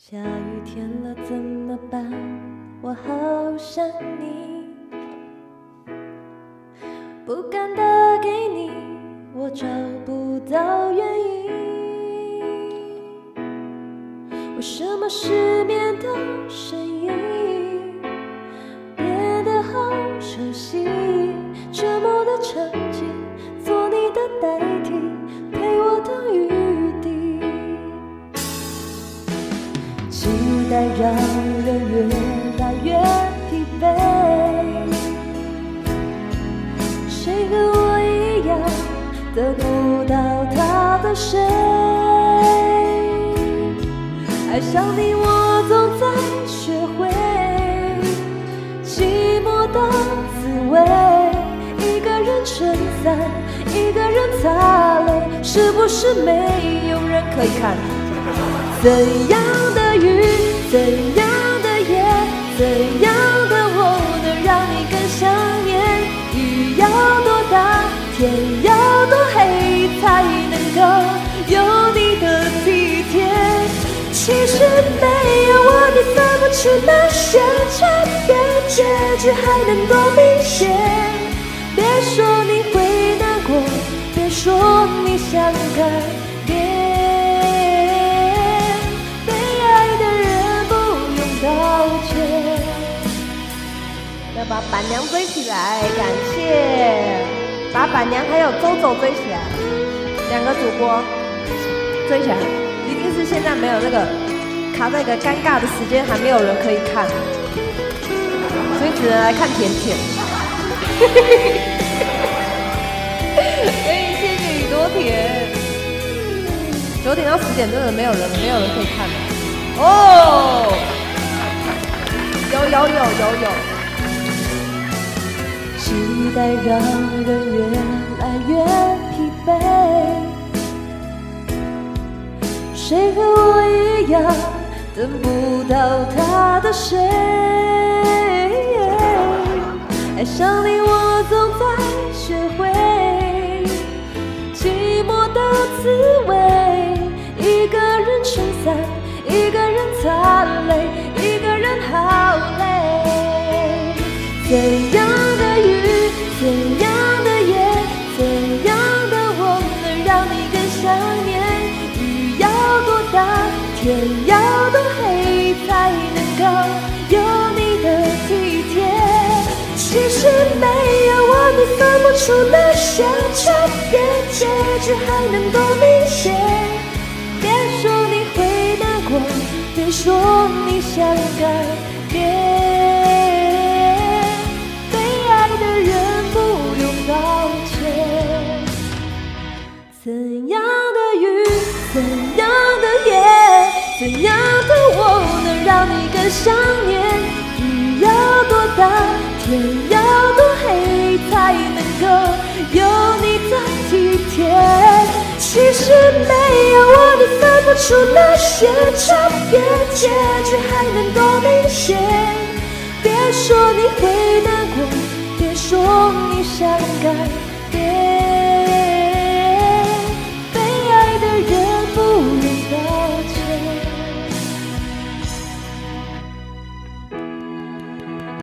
下雨天了怎么办？我好想你，不敢打给你，我找不到原因。为什么失眠的声音变得好熟悉？沉默的场景，做你的代替，陪我等雨滴。期待让人越来越疲惫，谁和我一样得不到他的谁？爱上你我总在学会寂寞的滋味，一个人撑伞，一个人擦泪，是不是没有人可以看？怎样的雨，怎样的夜，怎样的我能让你更想念？雨要多大，天要多黑，才能够有你的体贴？其实没有我，你分不出那些差别，结局还能多明显？别说你会难过，别说你想改变。要把板娘追起来，感谢把板娘还有周周追起来，两个主播追起来，一定是现在没有那个卡在一个尴尬的时间，还没有人可以看，所以只能来看甜甜。所以谢谢宇多田，9点到10点真的没有人可以看的哦。有。期待让人越来越疲惫，谁和我一样等不到他的谁？爱上你我总在学会寂寞的滋味，一个人撑伞，一个人擦泪，一个人好累。怎样的雨，怎样的夜，怎样的我能让你更想念？雨要多大，天要多黑，才能够有你的体贴？其实没有我，你分不出那些差别，结局还能多明显？别说你会难过，别说你想改变。怎样的雨，怎样的夜，怎样的我能让你更想念？雨要多大，天要多黑，才能够有你的体贴？其实没有我，你分不出那些差别，结局还能多明显？别说你会难过，别说你想改变。